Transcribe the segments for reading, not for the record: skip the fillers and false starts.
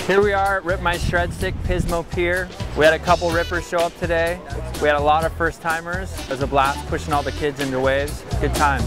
Here we are at Rip My Shred Stick Pismo Pier. We had a couple rippers show up today. We had a lot of first timers. It was a blast pushing all the kids into waves. Good times.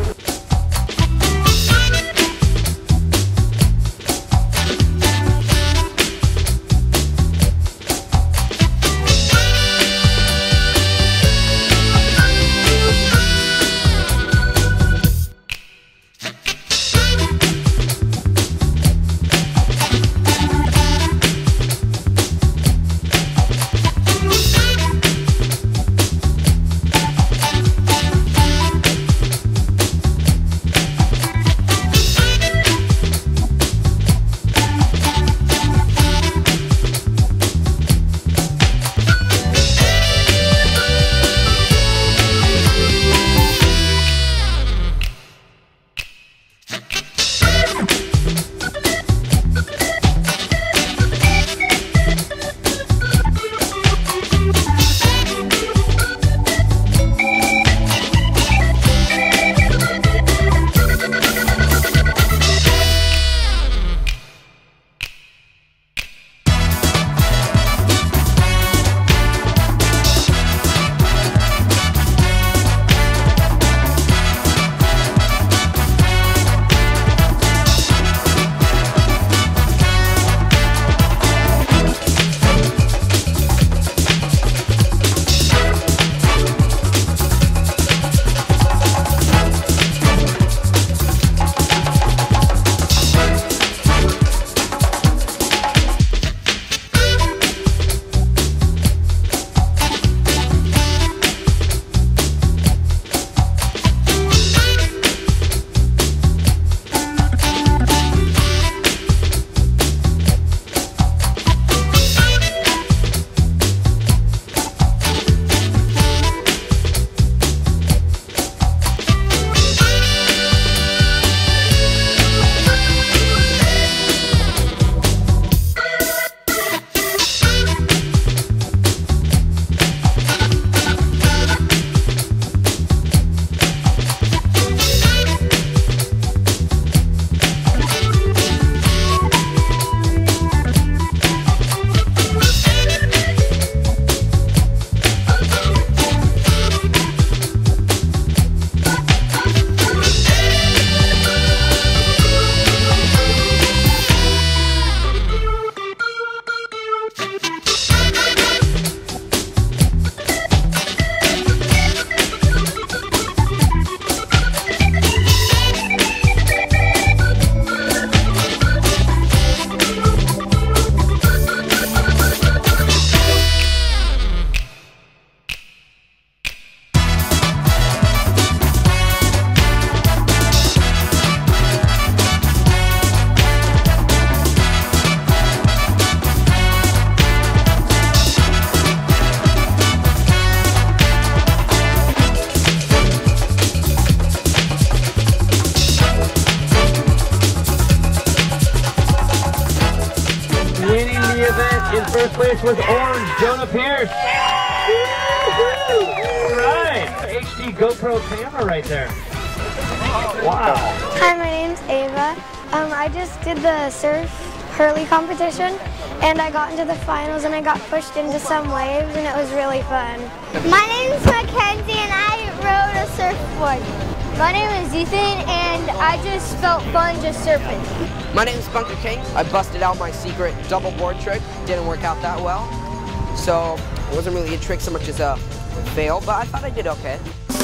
In first place was Orange Jonah Pierce. Right, HD GoPro camera right there. Wow. Hi, my name's Ava. I just did the surf hurley competition, and I got into the finals, and I got pushed into some waves, and it was really fun. My name's Mackenzie, and I rode a surfboard. My name is Ethan, and I just felt fun just surfing. My name is Bunker King. I busted out my secret double board trick. Didn't work out that well. So it wasn't really a trick so much as a fail, but I thought I did okay.